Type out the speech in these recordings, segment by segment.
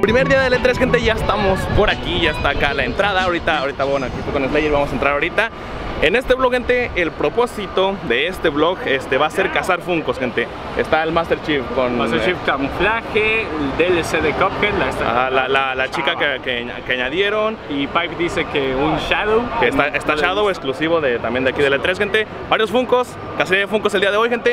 Primer día del E3, gente, ya estamos por aquí, ya está acá la entrada. Ahorita bueno, aquí estoy con Slayer, vamos a entrar ahorita. En este vlog, gente, el propósito de este vlog va a ser cazar Funkos, gente. Está el Master Chief con... Master Chief camuflaje, el DLC de Cuphead, la chica que añadieron. Y Pipe dice que un Shadow. Que está Shadow, exclusivo también de aquí del E3, gente. Varios Funkos, cazé de Funkos el día de hoy, gente.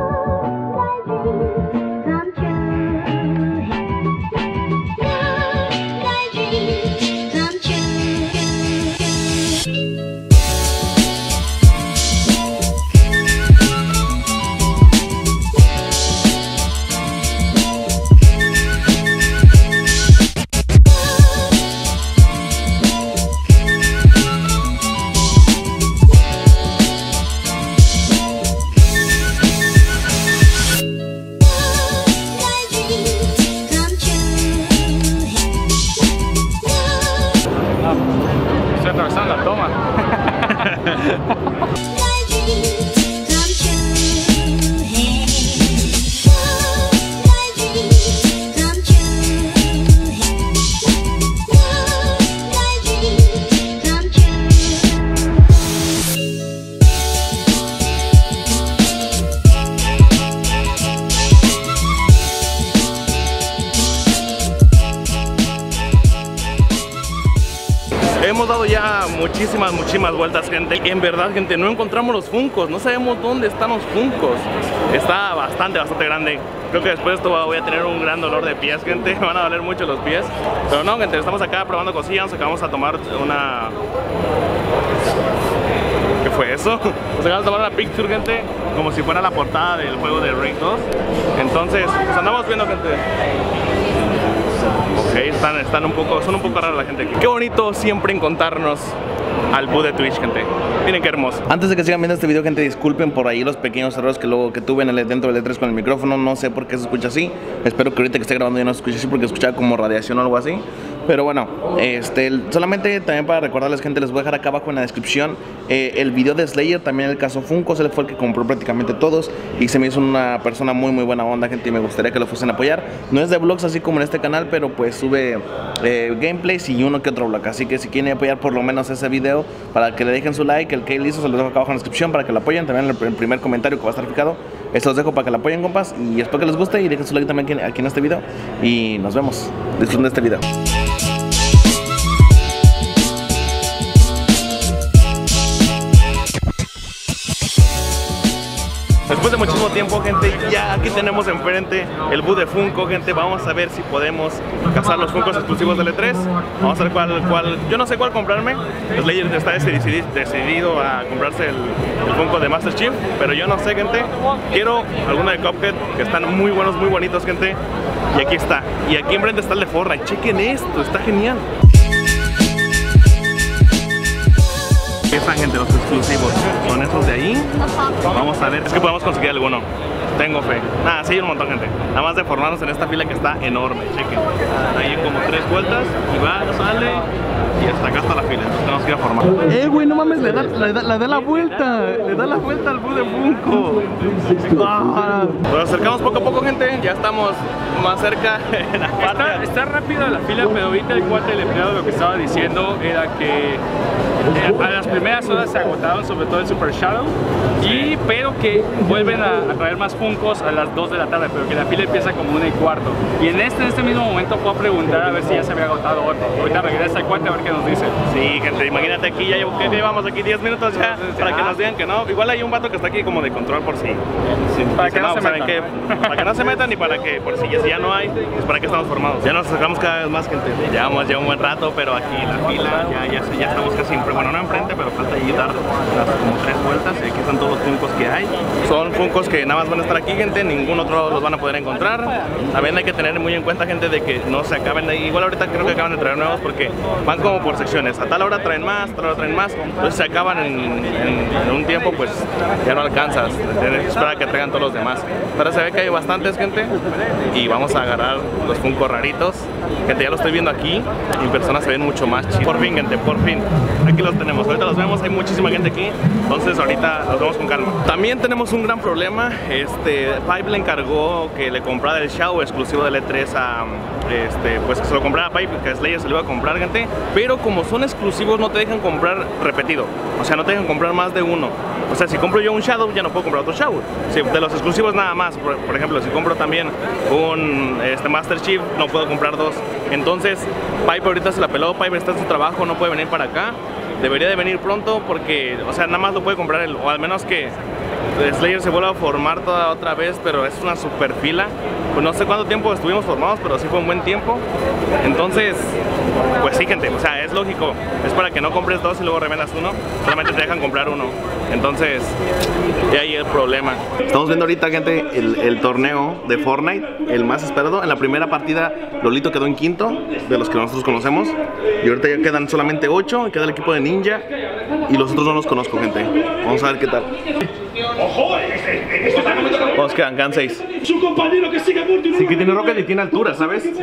Estoy atravesando la toma. Hemos dado ya muchísimas vueltas, gente. En verdad, gente, no encontramos los Funkos. No sabemos dónde están los Funkos. Está bastante grande. Creo que después de esto voy a tener un gran dolor de pies, gente. Me van a doler mucho los pies. Pero no, gente, estamos acá probando cosillas. Acabamos a tomar una... ¿Qué fue eso? Nos acabamos de tomar una picture, gente, como si fuera la portada del juego de Rage 2. Entonces, pues andamos viendo, gente. Ok, son un poco raros la gente aquí. Qué bonito siempre encontrarnos al booth de Twitch, gente. Miren qué hermoso. Antes de que sigan viendo este video, gente, disculpen por ahí los pequeños errores que tuve dentro del E3 con el micrófono. No sé por qué se escucha así. Espero que ahorita que esté grabando ya no se escuche así, porque escuchaba como radiación o algo así. Pero bueno, solamente también para recordarles, gente, les voy a dejar acá abajo en la descripción el video de Slayer, también el caso Funkos. Él fue el que compró prácticamente todos y se me hizo una persona muy buena onda, gente, y me gustaría que lo fuesen a apoyar. No es de vlogs así como en este canal, pero pues sube gameplays y uno que otro vlog. Así que si quieren apoyar por lo menos ese video, para que le dejen su like, el que hizo se los dejo acá abajo en la descripción para que lo apoyen. También el primer comentario que va a estar fijado, esto los dejo para que lo apoyen, compas. Y espero que les guste y dejen su like también aquí en este video. Y nos vemos. Disfruten de este video. Después de muchísimo tiempo, gente, ya aquí tenemos enfrente el booth de Funko, gente. Vamos a ver si podemos cazar los Funkos exclusivos del E3. Vamos a ver cuál, yo no sé cuál comprarme. Slayer está decidido a comprarse el Funko de Master Chief, pero yo no sé, gente. Quiero alguno de Cuphead, que están muy buenos, muy bonitos, gente. Y aquí está. Y aquí enfrente está el de Fortnite. Chequen esto, está genial. Están, gente, los exclusivos son esos de ahí. Vamos a ver, es que podemos conseguir alguno. Tengo fe. Nada, sí hay un montón, gente. Nada más de formarnos en esta fila que está enorme. Chequen. Ahí como 3 vueltas y va, sale y hasta acá está la fila. Entonces tenemos que ir a formar. Güey, no mames, le da la vuelta. Le da la vuelta al booth de Funko. Nos acercamos poco a poco, gente. Ya estamos más cerca. Está rápido la fila, pero ahorita el cuate del empleado lo que estaba diciendo era que a las primeras horas se agotaron, sobre todo el Super Shadow, pero que vuelven a traer más Funkos a las 2 de la tarde, pero que la fila empieza como 1:15. Y en este mismo momento fue a preguntar a ver si ya se había agotado otro. Ahorita regresa el cuate a ver qué nos dice. Sí, gente, imagínate aquí, ya llevamos aquí 10 minutos ya. Entonces, para que nos digan que no. Igual hay un vato que está aquí como de control por si. Para que no se metan. Para que no se metan y para que por si ya no hay, pues para que estamos formados. Ya nos acercamos cada vez más, gente. Llevamos ya un buen rato, pero aquí la fila ya estamos casi bueno, no enfrente, pero falta allí dar como 3 vueltas. Y aquí están todos los Funkos que hay. Son Funkos que nada más van a estar aquí, gente. Ningún otro los van a poder encontrar. También hay que tener muy en cuenta, gente, de que no se acaben de... Igual ahorita creo que acaban de traer nuevos porque van como por secciones. A tal hora traen más, a tal hora traen más. Entonces se acaban en un tiempo, pues ya no alcanzas. Tienes que esperar a que traigan todos los demás. Pero se ve que hay bastantes, gente. Y vamos a agarrar los Funkos raritos. Gente, ya lo estoy viendo aquí. En persona se ven mucho más chidos. Por fin, gente, por fin. Aquí los tenemos. Ahorita los vemos, hay muchísima gente aquí. Entonces ahorita los vemos con calma. También tenemos un gran problema. Pipe le encargó que le comprara el Shadow exclusivo de E3 a... pues que se lo comprara a Pipe, que a Slayer se lo iba a comprar, gente. Pero como son exclusivos no te dejan comprar repetido. O sea, no te dejan comprar más de uno. O sea, si compro yo un Shadow, ya no puedo comprar otro Shadow. Si de los exclusivos nada más. Por ejemplo, si compro también un Master Chief, no puedo comprar dos. Entonces, Pipe ahorita se la peló. Pipe está en su trabajo, no puede venir para acá. Debería de venir pronto porque, o sea, nada más lo puede comprar él. O al menos que Slayer se vuelva a formar toda otra vez, pero es una super fila. Pues no sé cuánto tiempo estuvimos formados, pero sí fue un buen tiempo. Entonces, pues sí, gente, o sea, es lógico. Es para que no compres dos y luego revendas uno. Solamente te dejan comprar uno. Entonces, y ahí el problema. Estamos viendo ahorita, gente, el torneo de Fortnite, el más esperado. En la primera partida, Lolito quedó en quinto, de los que nosotros conocemos. Y ahorita ya quedan solamente 8, queda el equipo de Ninja. Y los otros no los conozco, gente. Vamos a ver qué tal. Vamos, quedan 6. Su compañero que sigue multi. Sí, que tiene rocket y tiene altura, ¿sabes? Le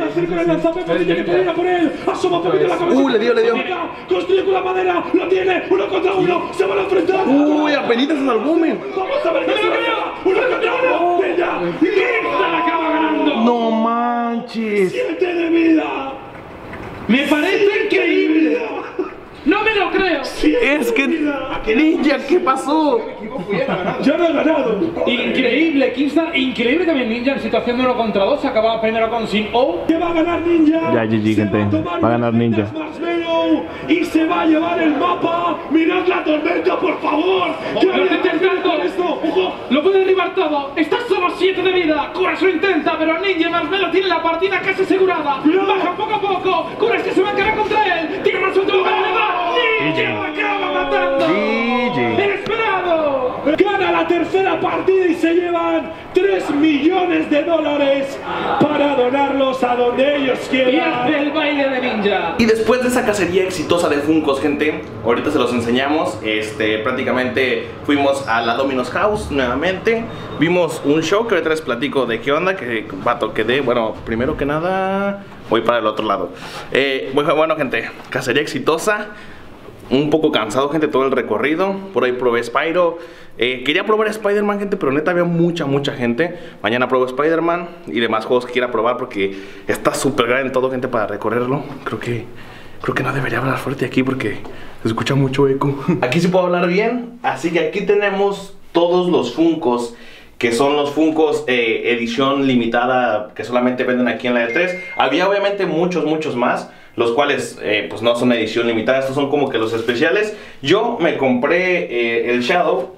dio. Construye con la madera, lo tiene, uno contra uno, se van a enfrentar. Uy, apenitas se salvó, men. Vamos a ver qué se uno contra uno. Bella, la acaba ganando. No manches. 7 de vida. Me parece increíble. ¡No me lo creo! Es que Ninja, ¿qué pasó? Ya me ha ganado. Increíble, Kingstar, increíble también Ninja en situación de 1 contra 2, acababa primero con Sin O. Que va a ganar Ninja. Ya, GG, gente. Va a ganar Ninja. Y se va a llevar el mapa. Mirad la tormenta, por favor. ¡Que lo está intentando! ¡Ojo! ¡Lo puede derribar todo! ¡Está solo 7 de vida! Curas lo intenta, pero Ninja Marshmallow tiene la partida casi asegurada. Baja poco a poco. Curas que se va a encarar contra él. Tiene más suerte para ganar. ¡Ninja lo acaba matando! ¡Inesperado! Gana la tercera partida y se llevan $3 millones para donarlos a donde ellos Y quieran. hace el baile de Ninja. Y después de esa cacería exitosa de Funkos, gente, ahorita se los enseñamos. Prácticamente fuimos a la Domino's House nuevamente. Vimos un show que ahorita les platico de qué onda. Que vato quedé, bueno, primero que nada voy para el otro lado. Bueno, gente, cacería exitosa. Un poco cansado, gente, todo el recorrido. Por ahí probé Spyro. Quería probar Spider-Man, gente, pero neta había mucha gente. Mañana pruebo Spider-Man y demás juegos que quiera probar porque está súper grande todo, gente, para recorrerlo. Creo que no debería hablar fuerte aquí porque se escucha mucho eco. Aquí sí puedo hablar bien. Así que aquí tenemos todos los Funkos, que son los Funkos edición limitada que solamente venden aquí en la E3. Había obviamente muchos más, los cuales pues no son edición limitada. Estos son como que los especiales. Yo me compré el Shadow,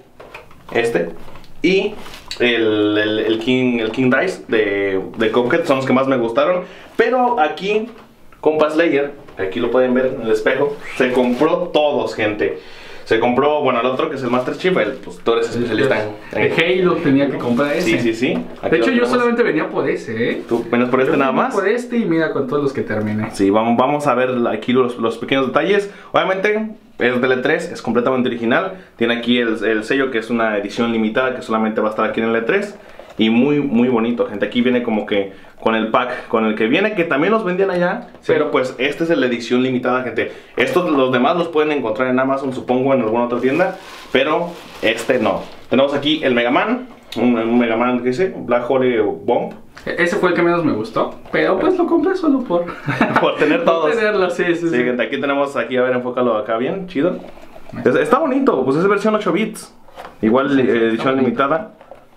y el King Dice de Cuphead, son los que más me gustaron. Pero aquí, compa Slayer, aquí lo pueden ver en el espejo, se compró todos, gente. Se compró, bueno, el otro que es el Master Chief, pues tú eres especialista en Halo, tenía que comprar ese. Sí. Aquí De hecho, yo tenemos. solamente venía por ese, ¿eh? ¿Tú venías por este nada más? Por este y mira con todos los que terminé. Sí, vamos a ver aquí los pequeños detalles. Obviamente, el del E3 es completamente original. Tiene aquí el sello, que es una edición limitada que solamente va a estar aquí en el E3. Y muy bonito, gente. Aquí viene como que con el pack con el que viene, que también los vendían allá. Sí. Pero pues este es la edición limitada, gente. Estos, los demás los pueden encontrar en Amazon, supongo, en alguna otra tienda. Pero este no. Tenemos aquí el Mega Man. Un Mega Man, ¿qué dice? Black Hole Bomb. Ese fue el que menos me gustó, pero pues lo compré solo por tener todos. Por tenerlo, sí. Gente, aquí tenemos, a ver, enfócalo acá bien, chido. Está bonito, pues es versión 8 bits. Igual edición limitada.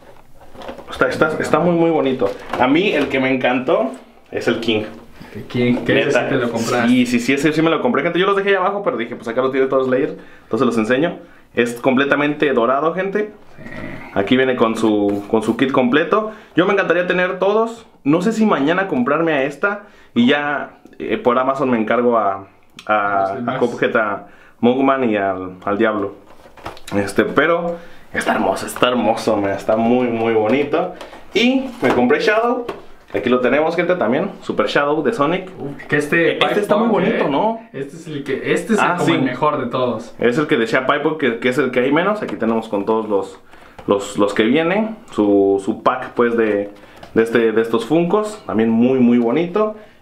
Está muy bonito. A mí el que me encantó es el King. Que ese sí te lo compraste. Sí, ese sí me lo compré, gente. Yo los dejé ahí abajo, pero dije, pues acá los tiene todos Slayer. Entonces los enseño. Es completamente dorado, gente. Sí. Aquí viene con su kit completo. Yo me encantaría tener todos. No sé si mañana comprarme a esta y ya por Amazon me encargo a Cuphead, a Mugman y al Diablo. Pero está hermoso, está muy bonito. Y me compré Shadow. Aquí lo tenemos, gente, también. Super Shadow de Sonic. Que este está muy bonito, ¿no? Este es el mejor de todos. Es el que decía Pipe, que es el que hay menos. Aquí tenemos con todos los que vienen. Su pack, pues, de estos Funkos. También muy bonito.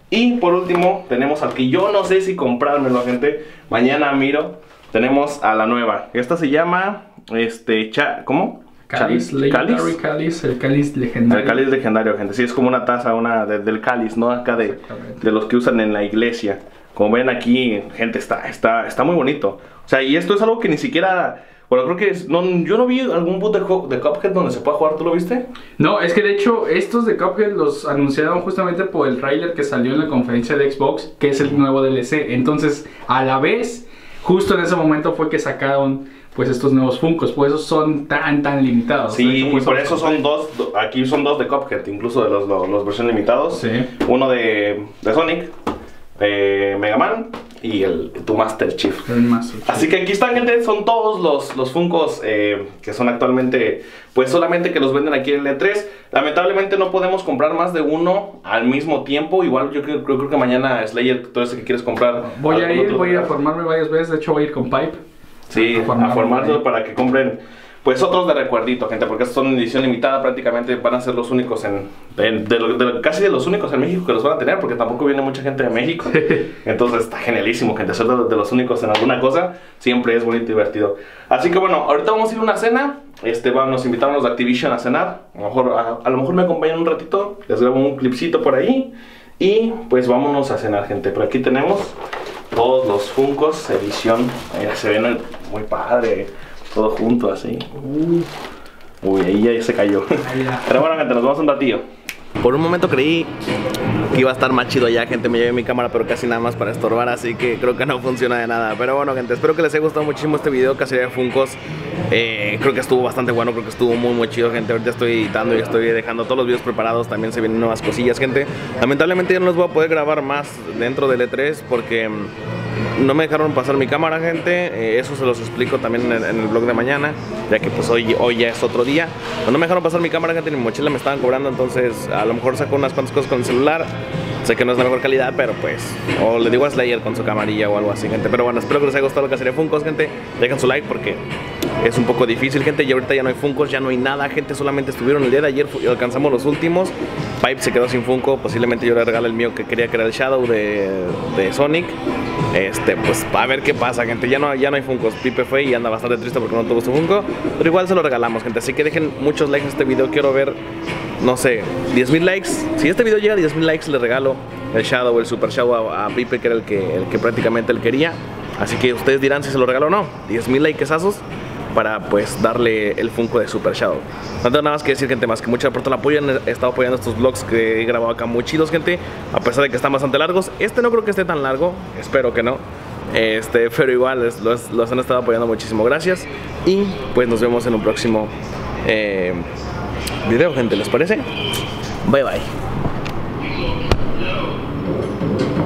Y por último tenemos al que yo no sé si comprármelo, gente. Mañana miro. Tenemos a la nueva. Esta se llama ¿cómo? Cáliz, Legendary Cáliz, el cáliz legendario. El cáliz legendario, gente. Sí, es como una taza, del cáliz, ¿no? Acá de los que usan en la iglesia. Como ven aquí, gente, está muy bonito. O sea, y esto es algo que ni siquiera... Bueno, creo que yo no vi algún boot de Cuphead donde se pueda jugar. ¿Tú lo viste? No, es que de hecho estos de Cuphead los anunciaron justamente por el tráiler que salió en la conferencia de Xbox, que es el nuevo DLC. Entonces, a la vez, justo en ese momento fue que sacaron pues estos nuevos Funkos. Por eso son tan limitados. Sí, y por eso son dos. Aquí son dos de Cuphead, incluso de los versiones limitados. Sí. Uno de Sonic, Mega Man y tu Master Chief. Así que aquí están, gente, son todos los Funkos que son actualmente, pues solamente que los venden aquí en el E3. Lamentablemente no podemos comprar más de uno al mismo tiempo. Igual yo creo que mañana Slayer, todo ese que quieres comprar. Voy a formarme varias veces, de hecho voy a ir con Pipe. Sí, a formarlo para que compren pues otros de recuerdito, gente, porque estos son en edición limitada. Prácticamente van a ser los únicos casi de los únicos en México que los van a tener, porque tampoco viene mucha gente de México. Entonces está genialísimo, gente, ser de los únicos en alguna cosa siempre es bonito y divertido. Así que bueno, ahorita vamos a ir a una cena. Nos invitaron los de Activision a cenar. A lo mejor me acompañan un ratito, les grabo un clipcito por ahí y pues vámonos a cenar, gente. Por aquí tenemos todos los Funkos edición, se ven muy padre, todo junto así. Uy, ahí ya se cayó. Pero bueno, gente, nos vamos un ratillo. Por un momento creí que iba a estar más chido allá, gente. Me llevé mi cámara, pero casi nada más para estorbar, así que creo que no funciona de nada. Pero bueno, gente, espero que les haya gustado muchísimo este video, cacería de Funkos. Creo que estuvo bastante bueno, creo que estuvo muy chido, gente. Ahorita estoy editando y estoy dejando todos los videos preparados. También se vienen nuevas cosillas, gente. Lamentablemente ya no los voy a poder grabar más dentro del E3 porque no me dejaron pasar mi cámara, gente. Eso se los explico también en el vlog de mañana, ya que pues hoy ya es otro día. No me dejaron pasar mi cámara, gente, ni mi mochila me estaban cobrando. Entonces a lo mejor saco unas cuantas cosas con el celular. Sé que no es la mejor calidad, pero pues, o le digo a Slayer con su camarilla o algo así, gente. Pero bueno, espero que les haya gustado lo que haría Funkos, gente. Dejen su like porque es un poco difícil, gente. Y ahorita ya no hay Funkos, ya no hay nada, gente. Solamente estuvieron el día de ayer y alcanzamos los últimos. Pipe se quedó sin Funko. Posiblemente yo le regalo el mío que quería, que era el Shadow de Sonic. Pues a ver qué pasa, gente. Ya no hay Funkos. Pipe fue y anda bastante triste porque no tuvo su Funko, pero igual se lo regalamos, gente. Así que dejen muchos likes en este video. Quiero ver, no sé, 10,000 likes. Si este video llega a 10,000 likes, le regalo el Shadow, el Super Shadow a Pipe, que era el que prácticamente él quería. Así que ustedes dirán si se lo regalo o no. 10,000 likeazos para pues darle el Funko de Super Shadow. No tengo nada más que decir, gente, más que mucho por todo el apoyo. He estado apoyando estos vlogs que he grabado acá muy chidos, gente, a pesar de que están bastante largos. No creo que esté tan largo, espero que no. Pero igual los han estado apoyando muchísimo. Gracias. Y pues nos vemos en un próximo video, gente. ¿Les parece? Bye bye.